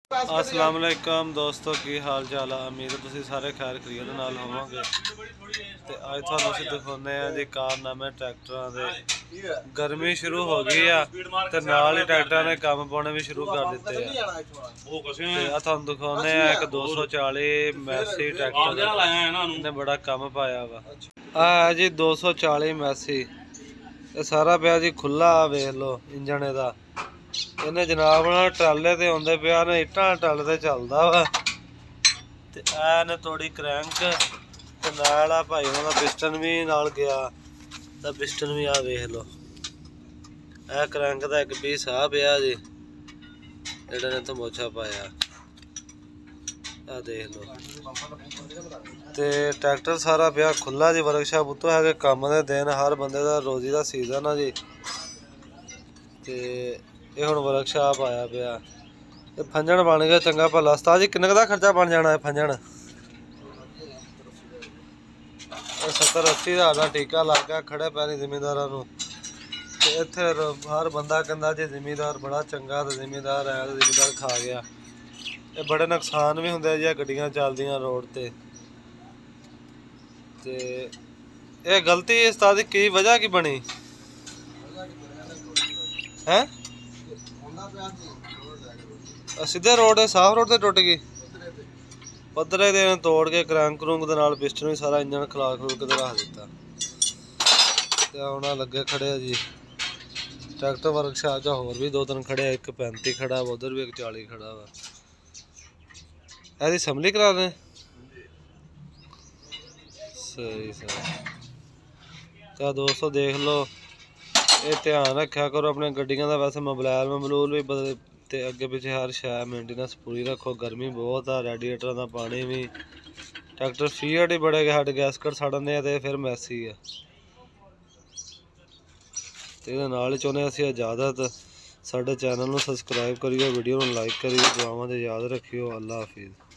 अस्सलाम वालेकुम दोस्तों, की हाल चाल है। उम्मीद है तुसीं सारे खैर खैरियत नाल होवोगे। ते अज तुहानूं असीं दिखाउने आ जी कारनामे ट्रैक्टरां दे। गर्मी शुरू हो गई है ते नाल ही ट्रैक्टरां ने काम पाने भी शुरू कर दिते हैं। ते आ तुहानूं दिखाउने आ एक 240 मैसी ट्रैक्टर ने बड़ा काम पाया वा। आ है जी 240 मैसी, ये सारा पिया जी खुला। वेख लो इंजन इहदा। इन्हें जनाब ना ट्राले ते आउंदे पिया ने, इट्टां ट्राले ते चलदा वा। ते ऐ ने थोड़ी क्रैंक ते नाल आ भाई उन्हां दा पिस्टन भी नाल गया। ता पिस्टन भी आ वेख लो। ऐ क्रैंक दा एक पीस आ पिया जी, जेह्ड़ा ने तमोचा पाया। आ देख लो। ते ट्रैक्टर सारा पिया खुला जी वर्कशाप उत्तों है कि कम दे दिन, हर बंदे दा रोजी दा सीजन आ जी। ते ये हुण वर्कशाप आया पिया। ते फंजण बन गया चंगा भला। उस्ताद जी किन्ने दा खर्चा बन जाना है फंजण? 70-80 हज़ार का टीका लग गया खड़े पैरी जिमीदारां नूं। ते इत्थे हर बंदा कहंदा जी जिमीदार बड़ा चंगा, ते जिमीदार है ते जिमीदार खा गया। ये बड़े नुकसान भी हुंदे जी गड्डियां चलदियां रोड ते ये गलती उस्ताद जी की वजह की बनी है? सीधे रोड साफ रोड ते टुट गई, पद्धरे दे तोड़ के क्रैंक क्रूंक दे नाल पिस्टन भी सारा इंजन खला खलू के रख दिता। ते हुण लगे खड़े जी ट्रैक्टर वर्कशाप च होर भी 2-3 खड़े, एक 35 खड़ा वा, उधर भी एक 40 खड़ा वा। एदी असैंबली करा रहे सही सही। तो दोस्तों देख लो, ये ध्यान रखा करो अपने गड्डियां दा। वैसे मोबलैल मबलूल भी बदले ते अगे पिछे हर शै मेंटेनेंस पूरी रखो। गर्मी बहुत आ, रेडिएटर का पानी भी। ट्रैक्टर फीट ही बड़े साढ़े गैसकट सड़ने ते फिर मैसी है। तो ये नाल चाहुंदे असीं इजाजत। साडे चैनल नूं सबसक्राइब करियो, वीडियो नूं लाइक करियो, दुआवां दे याद रखियो। अल्लाह हाफिज़।